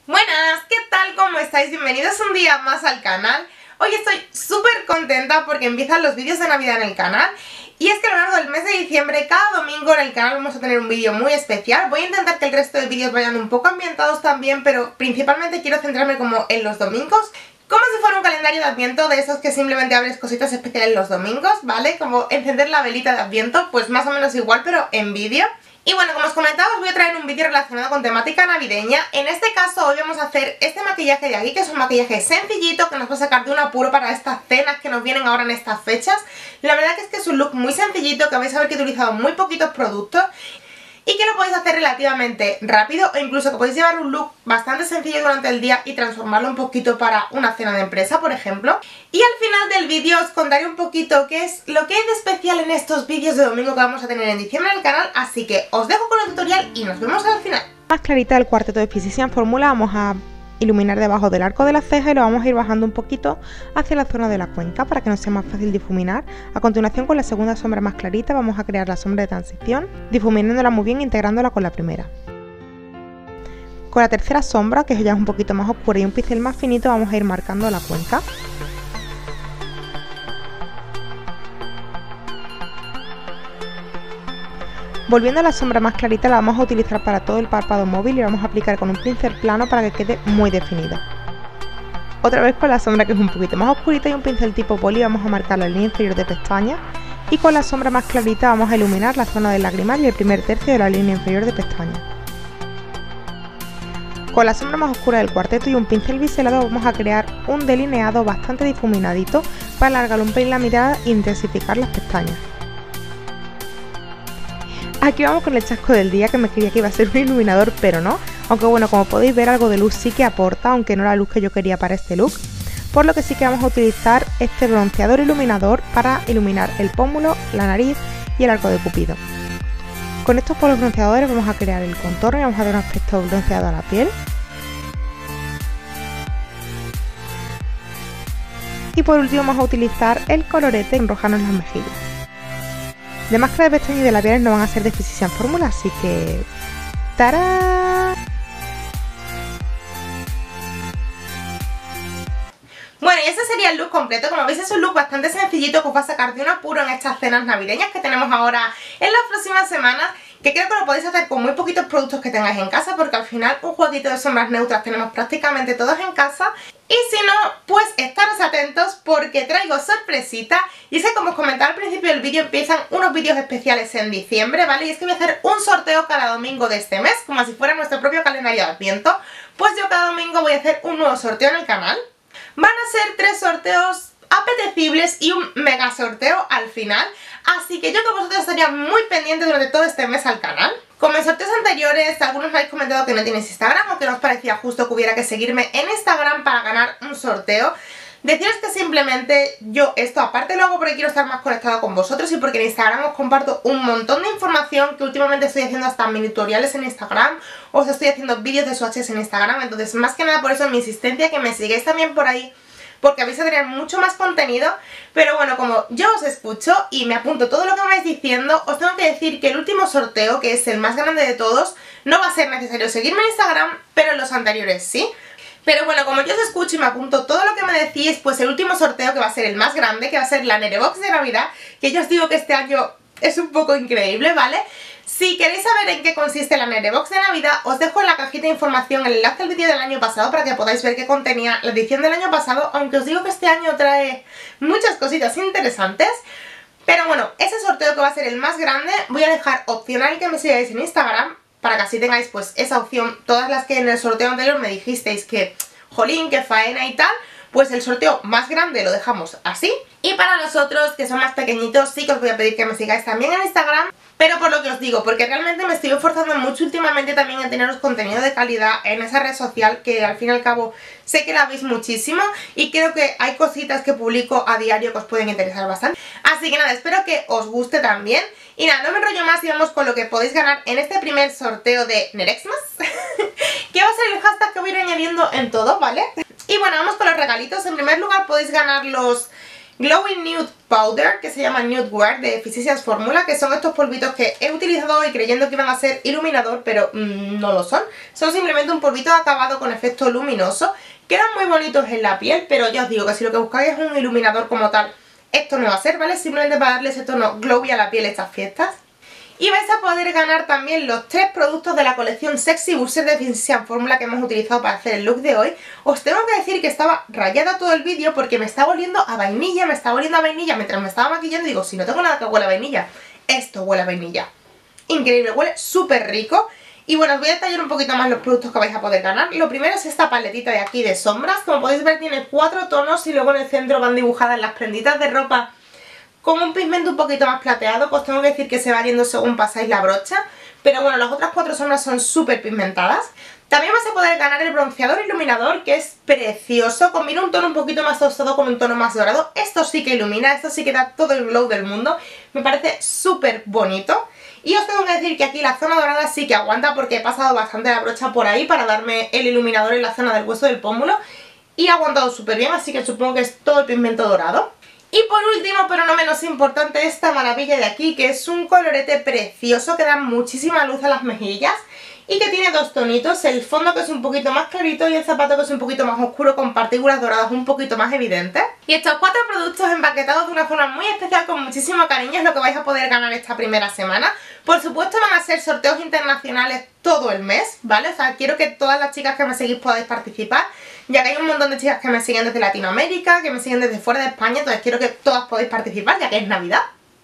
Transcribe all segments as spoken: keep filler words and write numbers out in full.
Buenas, ¿qué tal? ¿Cómo estáis? Bienvenidos un día más al canal. Hoy estoy súper contenta porque empiezan los vídeos de Navidad en el canal. Y es que a lo largo del mes de diciembre, cada domingo en el canal vamos a tener un vídeo muy especial. Voy a intentar que el resto de vídeos vayan un poco ambientados también, pero principalmente quiero centrarme como en los domingos. Como si fuera un calendario de Adviento, de esos que simplemente abres cositas especiales los domingos, ¿vale? Como encender la velita de Adviento, pues más o menos igual, pero en vídeo. Y bueno, como os comentaba, os voy a traer un vídeo relacionado con temática navideña. En este caso hoy vamos a hacer este maquillaje de aquí, que es un maquillaje sencillito que nos va a sacar de un apuro para estas cenas que nos vienen ahora en estas fechas. La verdad que es que es un look muy sencillito, que vais a ver que he utilizado muy poquitos productos y que lo podéis hacer relativamente rápido, o incluso que podéis llevar un look bastante sencillo durante el día y transformarlo un poquito para una cena de empresa, por ejemplo. Y al final del vídeo os contaré un poquito qué es lo que hay de especial en estos vídeos de domingo que vamos a tener en diciembre en el canal, así que os dejo con el tutorial y nos vemos al final. Más clarita del cuarteto de Physicians Formula vamos a iluminar debajo del arco de la ceja y lo vamos a ir bajando un poquito hacia la zona de la cuenca para que nos sea más fácil difuminar. A continuación, con la segunda sombra más clarita vamos a crear la sombra de transición, difuminándola muy bien, integrándola con la primera. Con la tercera sombra, que ya es un poquito más oscura y un pincel más finito, vamos a ir marcando la cuenca. Volviendo a la sombra más clarita, la vamos a utilizar para todo el párpado móvil y vamos a aplicar con un pincel plano para que quede muy definida. Otra vez con la sombra que es un poquito más oscurita y un pincel tipo poli vamos a marcar la línea inferior de pestaña, y con la sombra más clarita vamos a iluminar la zona del lagrimal y el primer tercio de la línea inferior de pestaña. Con la sombra más oscura del cuarteto y un pincel biselado vamos a crear un delineado bastante difuminadito para alargar un pelín la mirada e intensificar las pestañas. Aquí vamos con el chasco del día, que me creía que iba a ser un iluminador, pero no. Aunque bueno, como podéis ver, algo de luz sí que aporta, aunque no la luz que yo quería para este look. Por lo que sí que vamos a utilizar este bronceador iluminador para iluminar el pómulo, la nariz y el arco de Cupido. Con estos polos bronceadores vamos a crear el contorno y vamos a dar un aspecto bronceado a la piel. Y por último vamos a utilizar el colorete y enrojarnos las mejillas. De máscara de pestañas y de labiales no van a ser de Physicians Formula, así que... ¡tarán! Bueno, y ese sería el look completo. Como veis, es un look bastante sencillito que os va a sacar de un apuro en estas cenas navideñas que tenemos ahora en las próximas semanas, que creo que lo podéis hacer con muy poquitos productos que tengáis en casa, porque al final un jueguito de sombras neutras tenemos prácticamente todos en casa. Y si no, pues estaros atentos porque traigo sorpresita. Y es que, como os comentaba al principio del vídeo, empiezan unos vídeos especiales en diciembre, ¿vale? Y es que voy a hacer un sorteo cada domingo de este mes, como si fuera nuestro propio calendario de Adviento. Pues yo cada domingo voy a hacer un nuevo sorteo en el canal. Van a ser tres sorteos apetecibles y un mega sorteo al final, así que yo que vosotros estaría muy pendiente durante todo este mes al canal. Como en sorteos anteriores, algunos me habéis comentado que no tienes Instagram o que no os parecía justo que hubiera que seguirme en Instagram para ganar un sorteo. Deciros que simplemente yo esto aparte lo hago porque quiero estar más conectada con vosotros y porque en Instagram os comparto un montón de información, que últimamente estoy haciendo hasta mini tutoriales en Instagram, os estoy haciendo vídeos de swatches en Instagram, entonces más que nada por eso mi insistencia, que me sigáis también por ahí, porque vais a tener mucho más contenido. Pero bueno, como yo os escucho y me apunto todo lo que me vais diciendo, os tengo que decir que el último sorteo, que es el más grande de todos, no va a ser necesario seguirme en Instagram, pero en los anteriores sí. Pero bueno, como yo os escucho y me apunto todo lo que me decís, pues el último sorteo, que va a ser el más grande, que va a ser la Nerebox de Navidad, que yo os digo que este año es un poco increíble, ¿vale? Si queréis saber en qué consiste la Nerebox de Navidad, os dejo en la cajita de información el enlace al vídeo del año pasado para que podáis ver qué contenía la edición del año pasado, aunque os digo que este año trae muchas cositas interesantes. Pero bueno, ese sorteo, que va a ser el más grande, voy a dejar opcional que me sigáis en Instagram, para que así tengáis pues esa opción. Todas las que en el sorteo anterior me dijisteis que jolín, que faena y tal, pues el sorteo más grande lo dejamos así. Y para los otros que son más pequeñitos sí que os voy a pedir que me sigáis también en Instagram, pero por lo que os digo, porque realmente me estoy esforzando mucho últimamente también en teneros contenido de calidad en esa red social, que al fin y al cabo sé que la veis muchísimo y creo que hay cositas que publico a diario que os pueden interesar bastante. Así que nada, espero que os guste también. Y nada, no me enrollo más y vamos con lo que podéis ganar en este primer sorteo de Nerexmas, que va a ser el hashtag que voy a ir añadiendo en todo, ¿vale? Y bueno, vamos con los regalitos. En primer lugar podéis ganar los Glowing Nude Powder, que se llama Nude Wear, de Physicians Formula, que son estos polvitos que he utilizado hoy creyendo que iban a ser iluminador, pero mmm, no lo son. Son simplemente un polvito acabado con efecto luminoso. Quedan muy bonitos en la piel, pero ya os digo que si lo que buscáis es un iluminador como tal, esto no va a ser, ¿vale? Simplemente para darle ese tono glowy a la piel estas fiestas. Y vais a poder ganar también los tres productos de la colección Sexy Booster de Physicians Formula que hemos utilizado para hacer el look de hoy. Os tengo que decir que estaba rayada todo el vídeo porque me estaba oliendo a vainilla, me estaba oliendo a vainilla mientras me estaba maquillando y digo, si no tengo nada que huele a vainilla, esto huele a vainilla. Increíble, huele súper rico. Y bueno, os voy a detallar un poquito más los productos que vais a poder ganar. Lo primero es esta paletita de aquí de sombras. Como podéis ver tiene cuatro tonos y luego en el centro van dibujadas las prenditas de ropa con un pigmento un poquito más plateado, pues tengo que decir que se va viendo según pasáis la brocha. Pero bueno, las otras cuatro sombras son súper pigmentadas. También vas a poder ganar el bronceador iluminador, que es precioso. Combina un tono un poquito más tostado con un tono más dorado. Esto sí que ilumina, esto sí que da todo el glow del mundo. Me parece súper bonito. Y os tengo que decir que aquí la zona dorada sí que aguanta porque he pasado bastante la brocha por ahí para darme el iluminador en la zona del hueso del pómulo. Y ha aguantado súper bien, así que supongo que es todo el pigmento dorado. Y por último, pero no menos importante, esta maravilla de aquí, que es un colorete precioso que da muchísima luz a las mejillas y que tiene dos tonitos, el fondo que es un poquito más clarito y el zapato que es un poquito más oscuro con partículas doradas un poquito más evidentes. Y estos cuatro productos empaquetados de una forma muy especial con muchísimo cariño es lo que vais a poder ganar esta primera semana. Por supuesto van a ser sorteos internacionales todo el mes, ¿vale? O sea, quiero que todas las chicas que me seguís podáis participar, ya que hay un montón de chicas que me siguen desde Latinoamérica, que me siguen desde fuera de España, entonces quiero que todas podáis participar ya que es Navidad.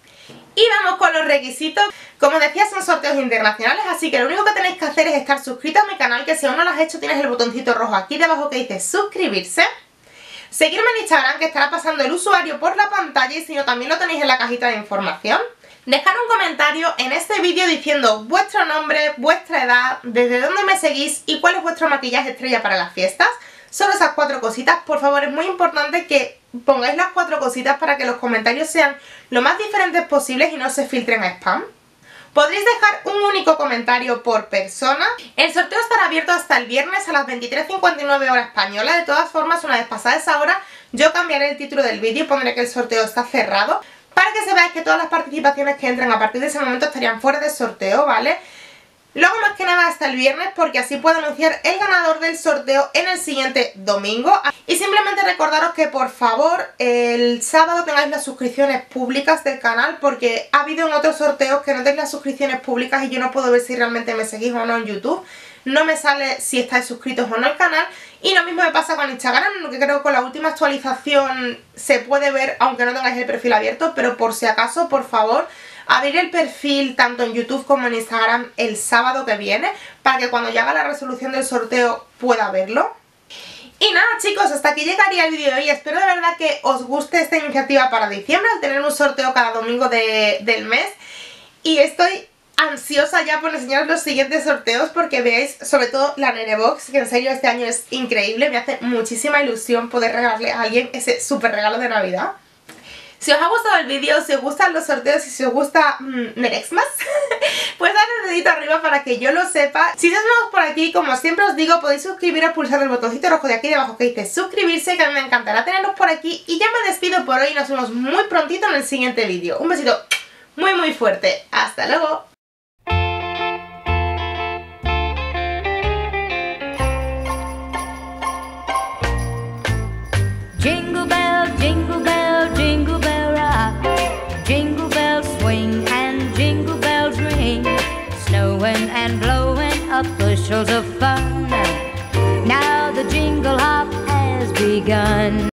Y vamos con los requisitos. Como decía, son sorteos internacionales, así que lo único que tenéis que hacer es estar suscritos a mi canal, que si aún no lo has hecho tienes el botoncito rojo aquí debajo que dice suscribirse. Seguirme en Instagram, que estará pasando el usuario por la pantalla, y si no también lo tenéis en la cajita de información. Dejar un comentario en este vídeo diciendo vuestro nombre, vuestra edad, desde dónde me seguís y cuál es vuestro maquillaje estrella para las fiestas. Solo esas cuatro cositas. Por favor, es muy importante que pongáis las cuatro cositas para que los comentarios sean lo más diferentes posibles y no se filtren a spam. Podréis dejar un único comentario por persona. El sorteo estará abierto hasta el viernes a las veintitrés cincuenta y nueve hora española. De todas formas, una vez pasada esa hora, yo cambiaré el título del vídeo y pondré que el sorteo está cerrado, para que sepáis que todas las participaciones que entren a partir de ese momento estarían fuera de sorteo, ¿vale? Lo hago más que nada hasta el viernes porque así puedo anunciar el ganador del sorteo en el siguiente domingo. Y simplemente recordaros que por favor el sábado tengáis las suscripciones públicas del canal, porque ha habido en otros sorteos que no tenéis las suscripciones públicas y yo no puedo ver si realmente me seguís o no en YouTube. No me sale si estáis suscritos o no al canal. Y lo mismo me pasa con Instagram, que creo que con la última actualización se puede ver aunque no tengáis el perfil abierto, pero por si acaso, por favor, abrir el perfil tanto en YouTube como en Instagram el sábado que viene, para que cuando llegue la resolución del sorteo pueda verlo. Y nada, chicos, hasta aquí llegaría el vídeo de hoy. Espero de verdad que os guste esta iniciativa para diciembre, al tener un sorteo cada domingo de, del mes. Y estoy ansiosa ya por enseñaros los siguientes sorteos, porque veáis sobre todo la Nene Box, que en serio este año es increíble. Me hace muchísima ilusión poder regalarle a alguien ese súper regalo de Navidad. Si os ha gustado el vídeo, si os gustan los sorteos y si os gusta mmm, Merexmas, pues dadle el dedito arriba para que yo lo sepa. Si estáis nuevos por aquí, como siempre os digo, podéis suscribiros pulsando el botoncito rojo de aquí debajo que dice suscribirse, que a mí me encantará tenerlos por aquí. Y ya me despido por hoy y nos vemos muy prontito en el siguiente vídeo. Un besito muy muy fuerte. ¡Hasta luego! Jingle bell, jingle bell, jingle bell rock. Jingle bells swing and jingle bells ring. Snowing and blowing up bushels of fun. Now the jingle hop has begun.